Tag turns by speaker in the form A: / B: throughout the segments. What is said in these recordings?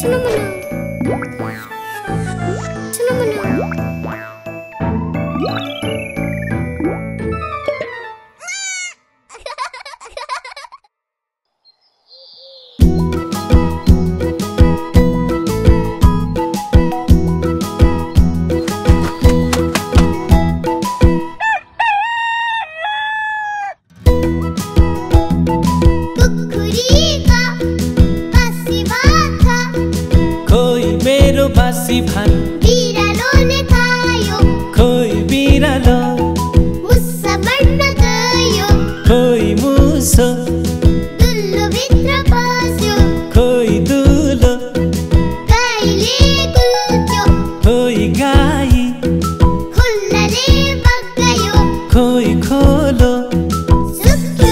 A: बासी भान
B: बिरालोले खायो,
A: खोइ बिरालो
B: मुसा बढ्न गयो,
A: खोइ मुसो
B: दुल्लो भित्र पस्यो,
A: खोइ दुलो
B: गाईले कुल्च्यो,
A: खोइ गाई
B: खुल्लाले बगायो,
A: खोइ खोलो
B: सुक्यो।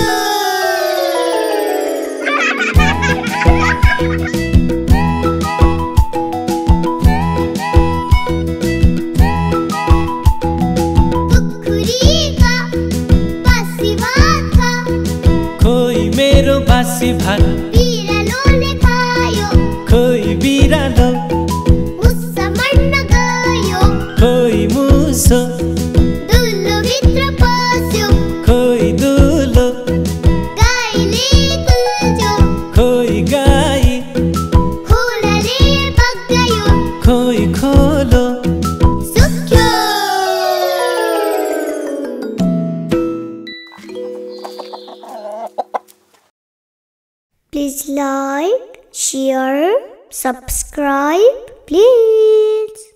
A: मेरो बासी भात
B: बिरालोले खायो,
A: खोइ बिरालो
B: मुसा बढ्न गयो,
A: खोइ मुसो
B: दुल्लो भित्र पस्यो,
A: खोइ दुलो
B: गाईले कुल्च्यो,
A: खोइ गाई
B: खोलाले बगायो,
A: खोइ खोलो
B: सुक्यो। Please like, share, subscribe, please.